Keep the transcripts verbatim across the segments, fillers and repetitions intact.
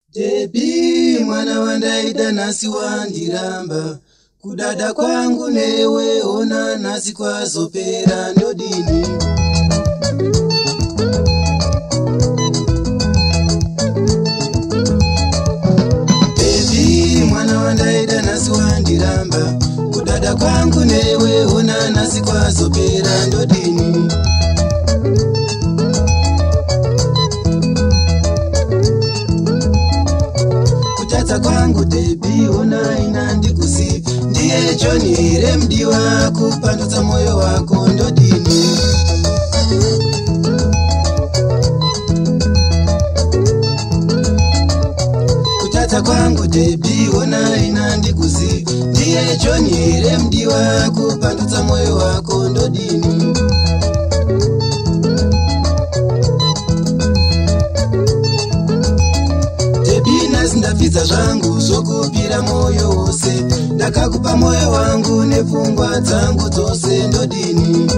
Debi mwana wandaida nasi wandiramba, kudada kwangu newe ona nasi kwazopera ndodini. Debi mwana wandaida nasi wandiramba, kudada kwangu newe ona nasi kwazopera ndodini. Kwangu debi ona inandi kusifi, ndiye Johnny remdi wako pandutsa moyo wako ndodini. Kutata kwangu debi ona inandi kusifi, ndiye Johnny remdi wako pandutsa moyo wako ndodini. Ndapfidza zvangu zvokupira moyo wose, ndakakupa moyo wangu nepfungwa dzangu dzose ndodini.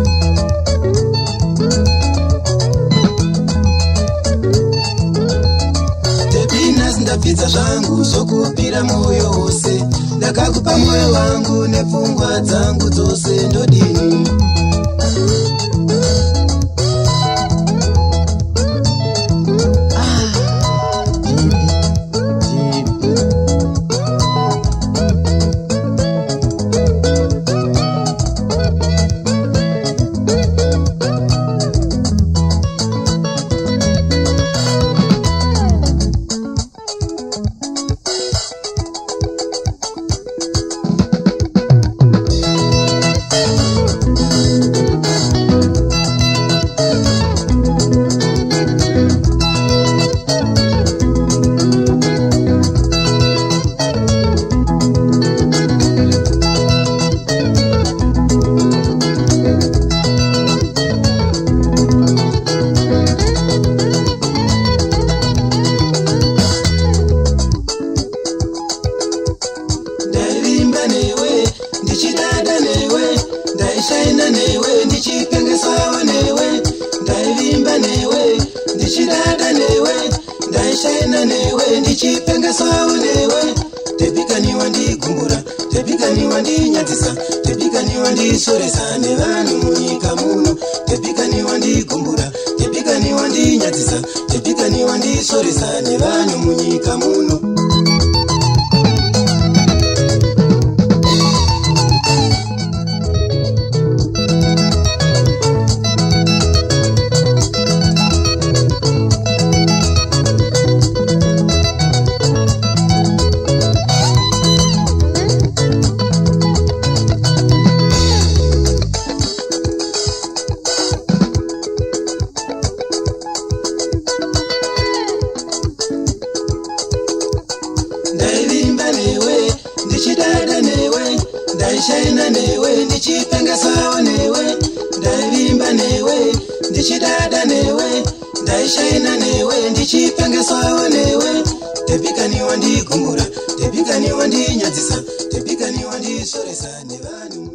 Debi ndapfidza zvangu zvokupira moyo wose, ndakakupa moyo wangu nepfungwa dzangu dzose ndodini. Ndaishaina newe ndichipengesawo newe, ndaivimba newe ndichidada newe, ndaishaina newe ndichipengesawo newe. Tepikaniwa ndigumbura, tepikaniwa ndinyadzisa, tepikaniwa ndisoresa nevanhu munyika muno. Tepikaniwa ndigumbura, tepikaniwa ndinyadzisa, tepikaniwa ndisoresa nevanhu munyika muno. Ndaishaina newe ndichipengesawo newe, ndaivimba newe ndichidada newe, ndaishaina newe ndichipengesawo newe. Tepikaniwa ndigumbura, tepikaniwa ndinyadzisa, tepikaniwa ndisoresa nevanhu.